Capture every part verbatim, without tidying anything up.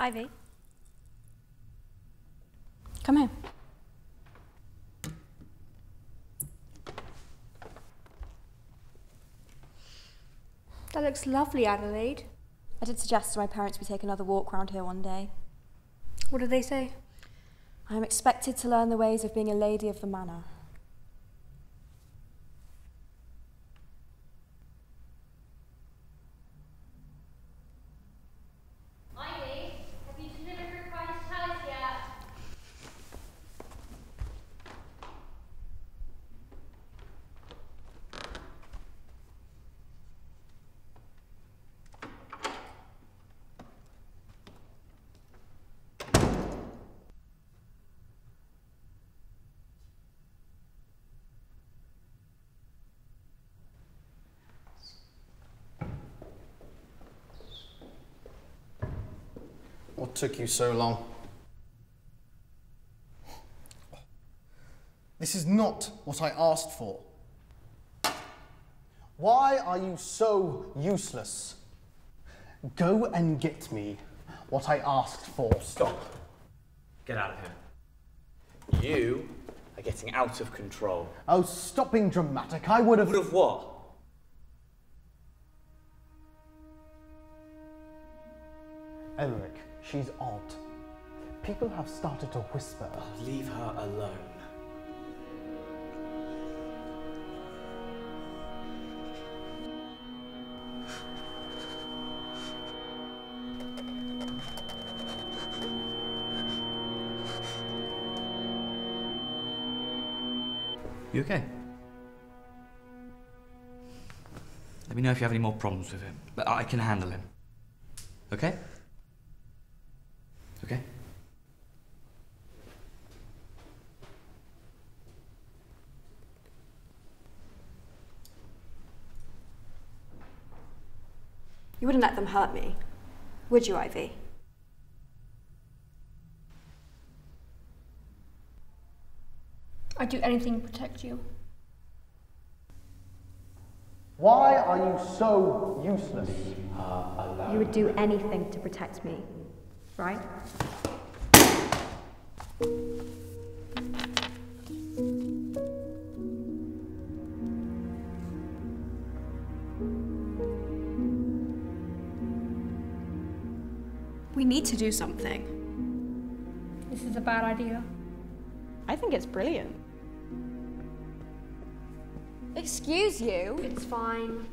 Ivy. Come here. That looks lovely, Adelaide. I did suggest to my parents we take another walk round here one day. What did they say? I am expected to learn the ways of being a lady of the manor. Ivy, have you delivered her prize chalice yet? What took you so long? This is not what I asked for. Why are you so useless? Go and get me what I asked for. Stop. Get out of here. You are getting out of control. Oh, stop being dramatic. I would have... Would have what? Elric, she's odd. People have started to whisper. Oh, leave her alone. You okay? Let me know if you have any more problems with him, but I can handle him. Okay? Okay? You wouldn't let them hurt me, would you, Ivy? I'd do anything to protect you. Why are you so useless? You would do anything to protect me, right? We need to do something. This is a bad idea. I think it's brilliant. Excuse you? It's fine.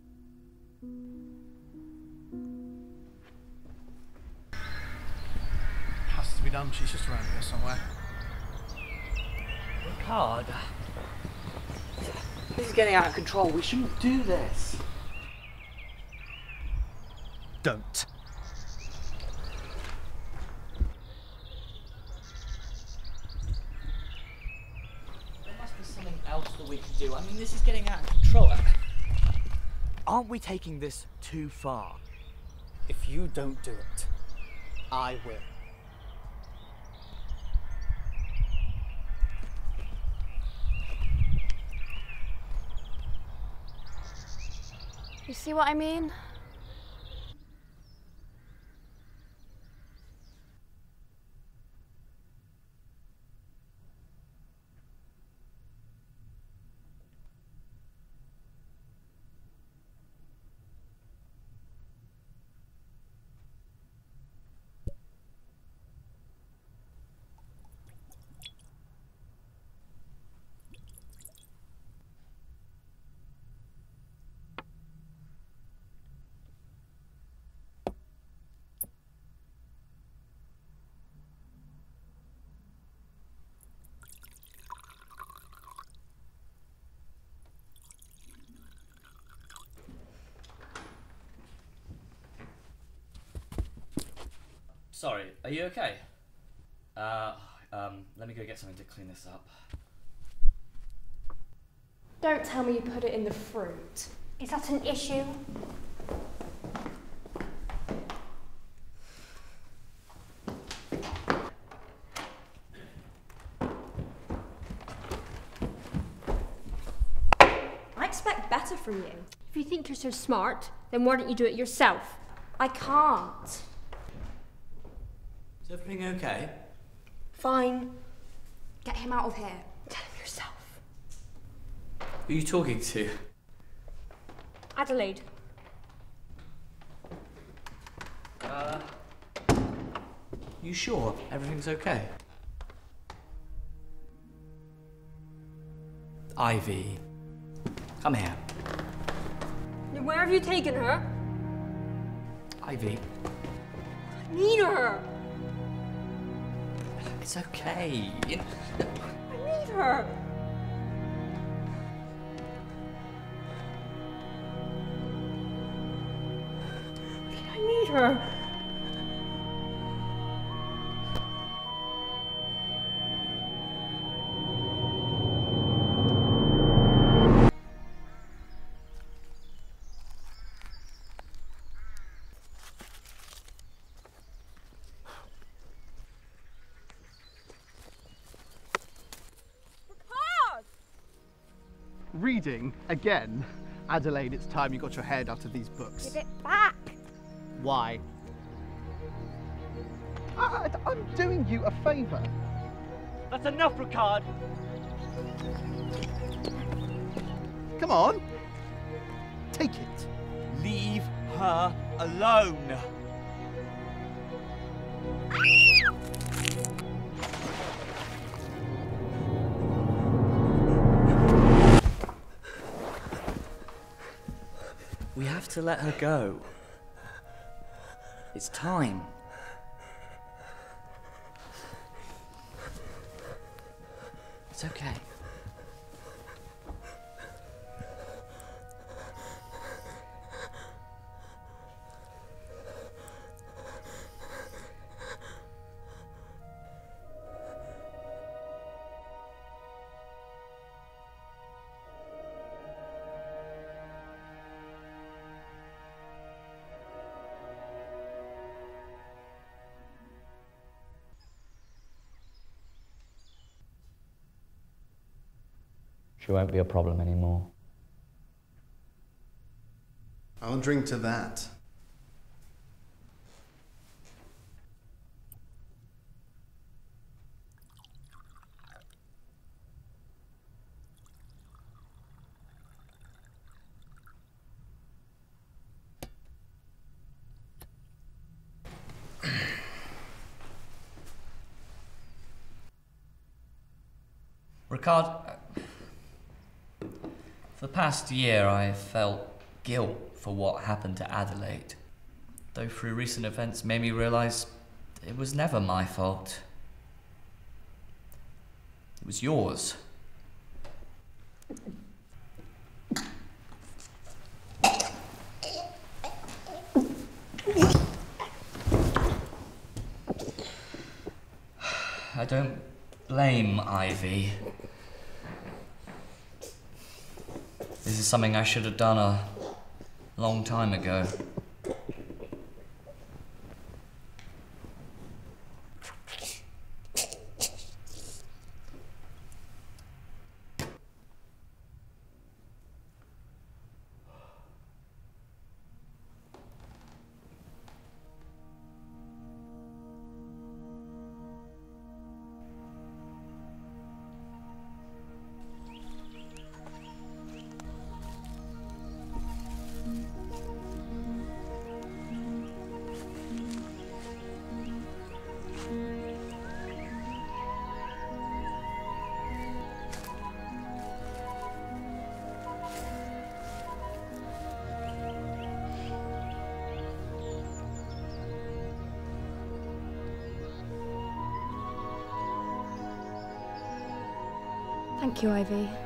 Has to be done. She's just around here somewhere. Ricard, this is getting out of control. We shouldn't do this. Don't. There must be something else that we can do. I mean, this is getting out of control. Aren't we taking this too far? If you don't do it, I will. You see what I mean? Sorry, are you okay? Uh, um, let me go get something to clean this up. Don't tell me you put it in the fruit. Is that an issue? I expect better from you. If you think you're so smart, then why don't you do it yourself? I can't. Is everything okay? Fine. Get him out of here. Tell him yourself. Who are you talking to? Adelaide. Uh... You sure everything's okay? Ivy. Come here. Where have you taken her? Ivy. I need her. It's okay. I need her. I need her. Reading again? Adelaide, it's time you got your head out of these books. Give it back. Why? I, I, I'm doing you a favour. That's enough, Ricard! Come on. Take it. Leave her alone! We have to let her go. It's time. It's okay. She won't be a problem anymore. I'll drink to that. Ricard, for the past year I have felt guilt for what happened to Adelaide, though through recent events made me realise it was never my fault. It was yours. I don't blame Ivy. This is something I should have done a long time ago. Thank you, Ivy.